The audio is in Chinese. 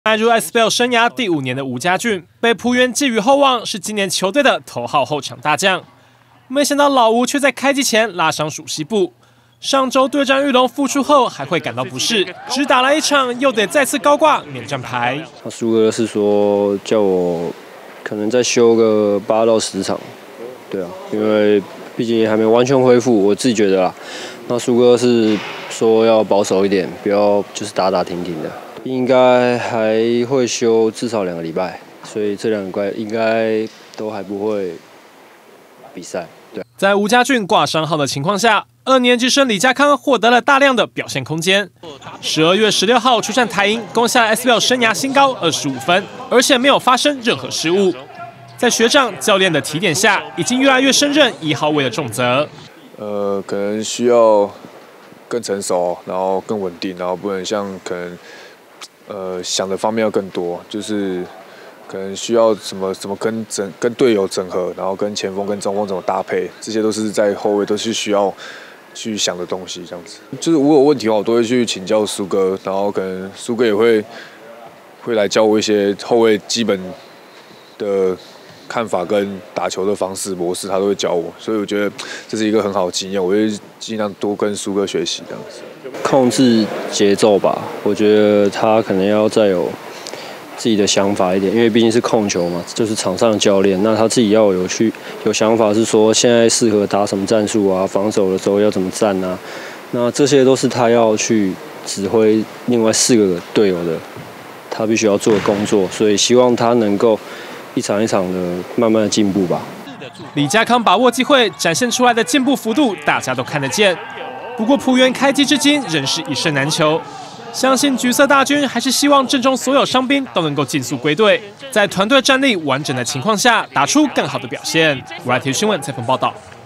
迈入 SBL 生涯第5年的吴家俊，被璞园寄予厚望，是今年球队的头号后场大将。没想到老吴却在开季前拉伤属膝部，上周对战玉龙复出后还会感到不适，只打了1场，又得再次高挂免战牌。 苏哥是说叫我可能再休个8到10场，对啊，因为毕竟还没完全恢复，我自己觉得啦。那苏哥是说要保守一点，不要就是打打停停的。 应该还会休至少2个礼拜，所以这2个礼拜应该都还不会比赛。对， 在吴家俊挂伤号的情况下，2年级生李家康获得了大量的表现空间。12月16号出战台银，攻下 SBL 生涯新高25分，而且没有发生任何失误。在学长教练的提点下，已经越来越胜任1号位的重责。 可能需要更成熟，然后更稳定，然后不能像可能。 想的方面要更多，就是可能需要怎么跟队友整合，然后跟前锋跟中锋怎么搭配，这些都是在后卫都是需要去想的东西。这样子，就是我有问题的话，我都会去请教苏哥，然后可能苏哥也会来教我一些后卫基本的看法跟打球的方式模式，他都会教我，所以我觉得这是一个很好的经验，我会尽量多跟苏哥学习这样子。 控制节奏吧，我觉得他可能要再有自己的想法一点，因为毕竟是控球嘛，就是场上的教练，那他自己要有想法，是说现在适合打什么战术啊，防守的时候要怎么站啊，那这些都是他要去指挥另外4个队友的，他必须要做的工作，所以希望他能够一场一场的慢慢的进步吧。 李家康把握机会，展现出来的进步幅度，大家都看得见。 不过，璞园开季至今仍是1胜难求，相信橘色大军还是希望阵中所有伤兵都能够尽速归队，在团队战力完整的情况下，打出更好的表现。YT 新闻采访报道。